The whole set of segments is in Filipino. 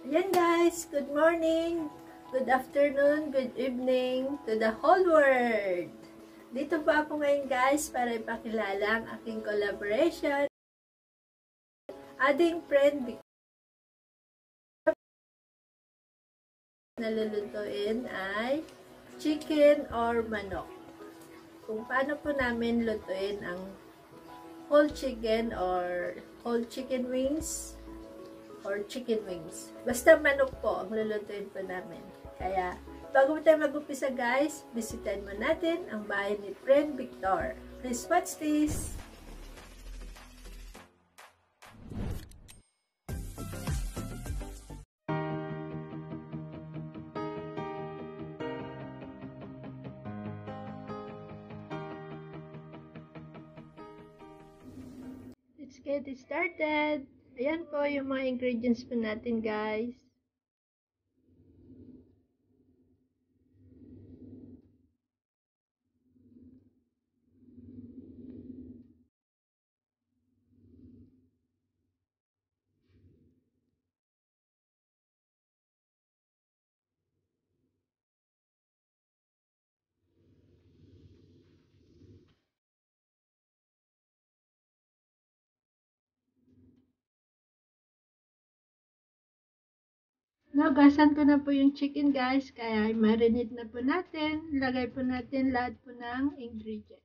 Yan guys, good morning, good afternoon, good evening to the whole world. Dito po ako ngayon guys para ipakilala ang aking collaboration. Ating friend na lulutuin ay chicken or manok. Kung paano po namin lutuin ang whole chicken or whole chicken wings or chicken wings. Basta manok po ang lulutuin po namin. Kaya, bago tayo mag-upisa guys, bisitahin mo natin ang bahay ni Friend Victor. Please watch this! Let's get it started! Ayan po yung mga ingredients po natin guys. Nagasan ko na po yung chicken guys, kaya i-marinate na po natin. Lagay po natin lahat po ng ingredients.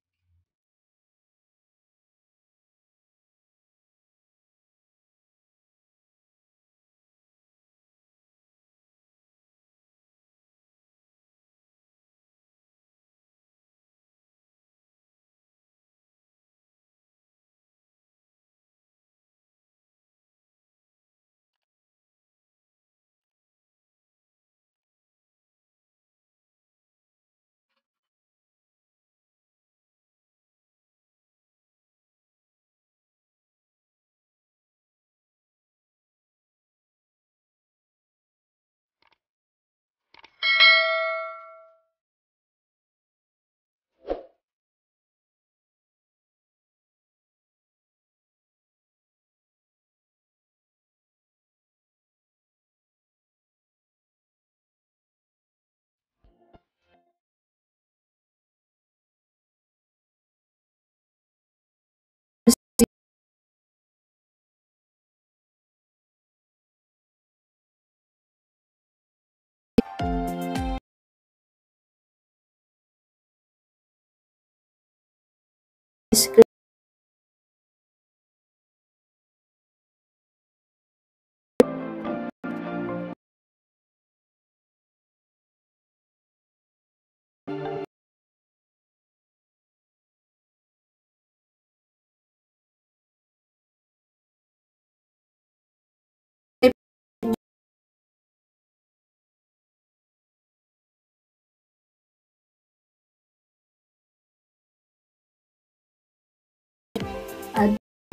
At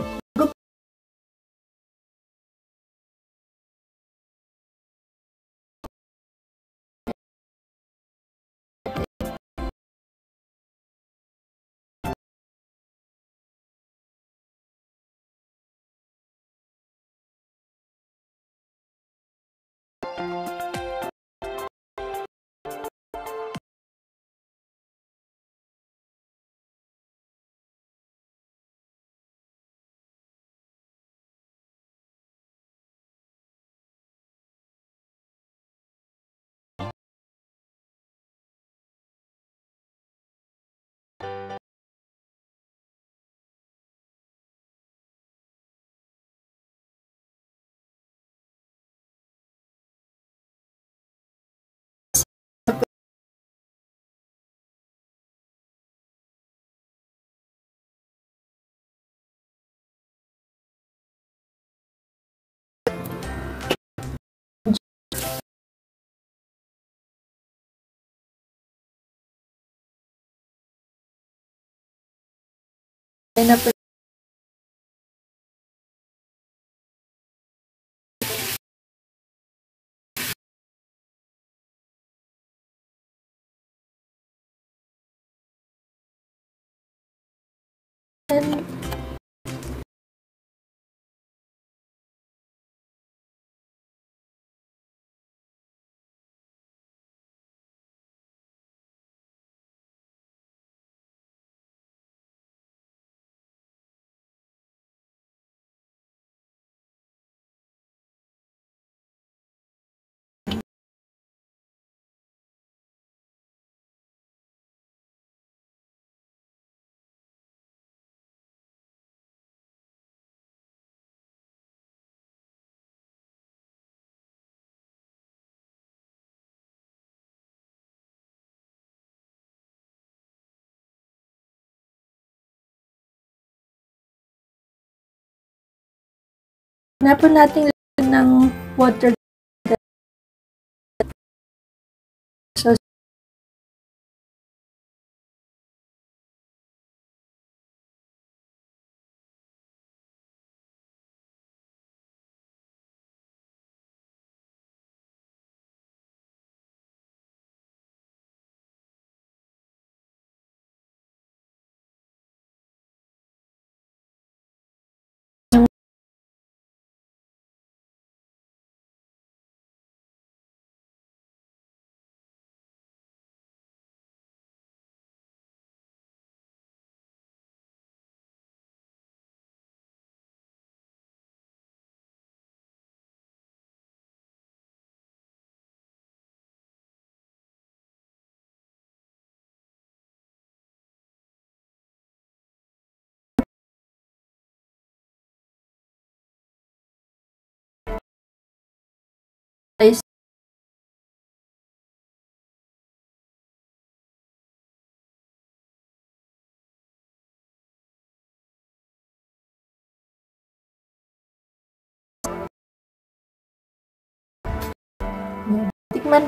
na po Na po natin ng water. So, guys, tikman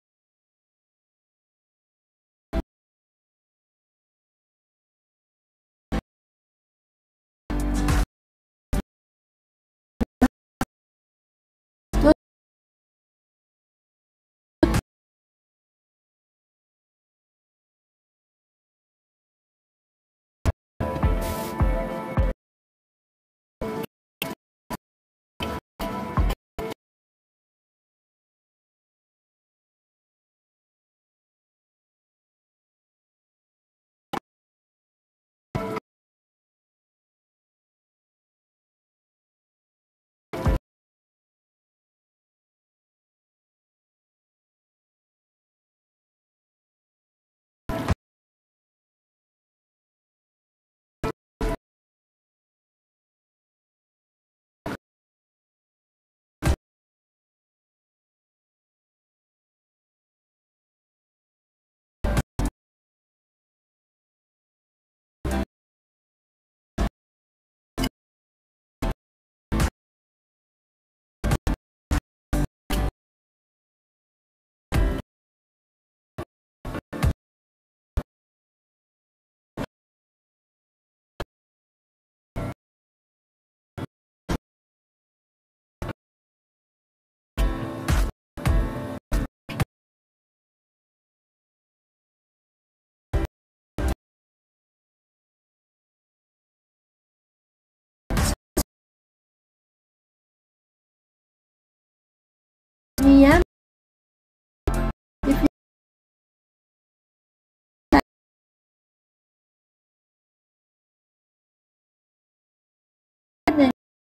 niya. If you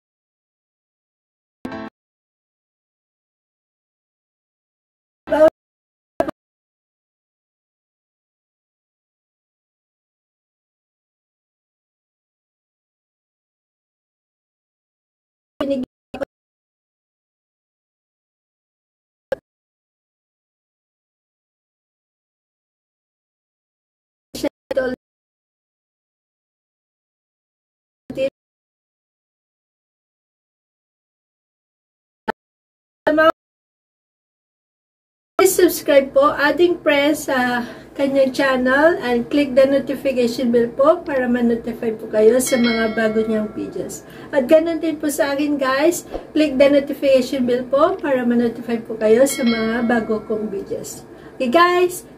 please subscribe po, adding press sa kanyang channel and click the notification bell po para ma-notify po kayo sa mga bago niyang videos. At ganun din po sa akin guys, click the notification bell po para ma-notify po kayo sa mga bago kong videos. Okay guys,